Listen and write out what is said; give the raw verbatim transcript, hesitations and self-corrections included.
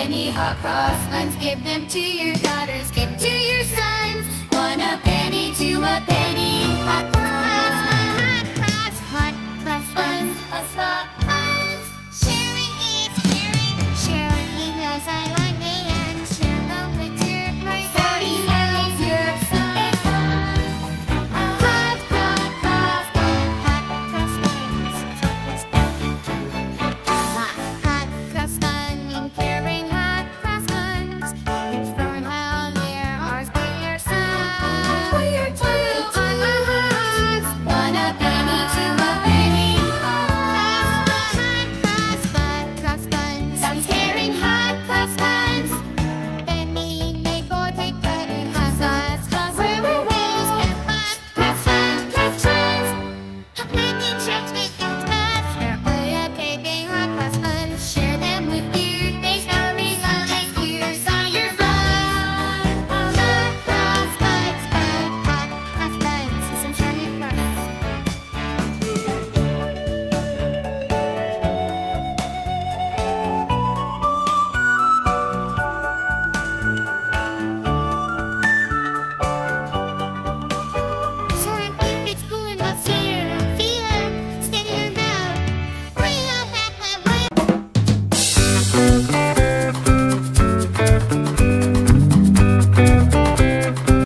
penny, hot cross buns. Give them to your daughters, give to your sons. One a penny, two a penny, hot cross, hot cross, hot cross buns. A slot